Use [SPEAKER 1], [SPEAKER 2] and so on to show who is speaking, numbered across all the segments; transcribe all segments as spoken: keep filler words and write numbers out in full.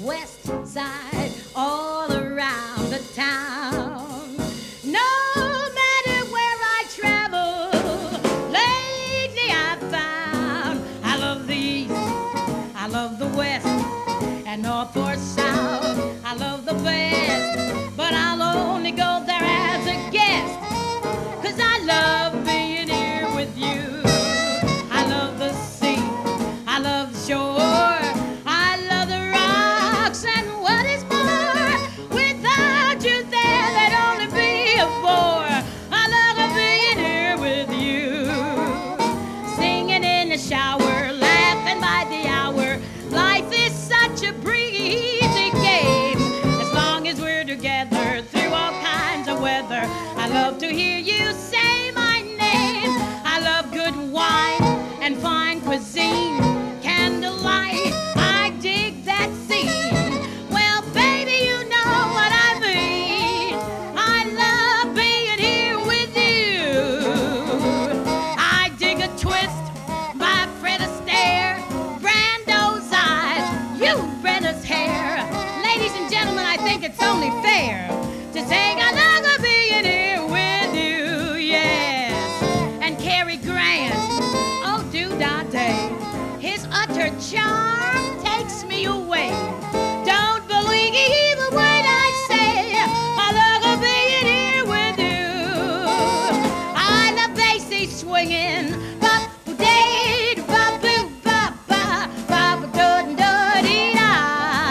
[SPEAKER 1] west side, all around the town. No matter where I travel, lately I found I love the east, I love the west, and north or south, I love the best. But I'll only go there as a guest, 'cause I love being here with you. I love the sea, I love the shore, I love the rocks, and what is more, without you there, there'd only be a bore. I love being here with you, singing in the shower, laughing by the hour. Life is such a breezy game, as long as we're together through all kinds of weather. I love to hear you say my name. I love good wine and fine cuisine, candlelight, I dig that scene. Well, baby, you know what I mean. I love being here with you. I dig a twist by Fred Astaire, Brando's eyes, you Brenna's hair. Ladies and gentlemen, I think it's only fair to say I love being here with you, yes. And Cary Grant, oh do-da-day, his utter charm takes me away. Don't believe a word I say, I love being here with you. I love bassy swinging, ba-ba-dee, ba-boo, ba-ba, ba-ba-doo-doo-dee-da.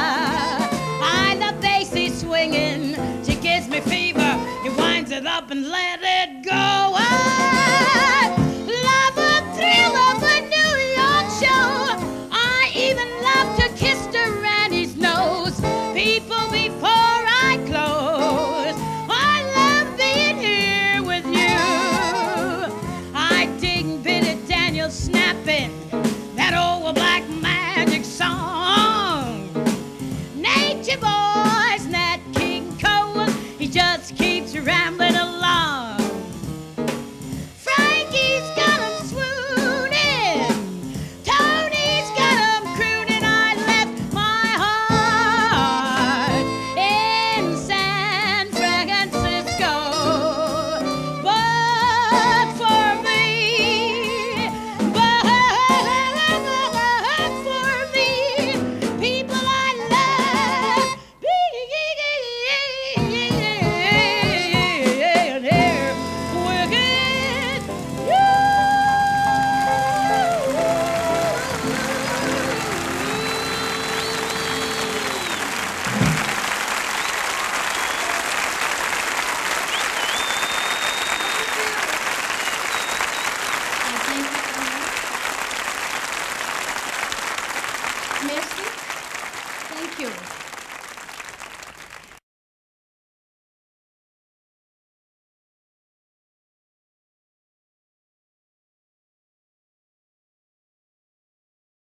[SPEAKER 1] I love bassy swinging, she gives me fever, it winds it up and let it go. I love the thrill of a New York show. I even love to kiss Durani's nose, people before I close. I love being here with you. I dig Billy Daniels snapping that old black magic song. Nature boy,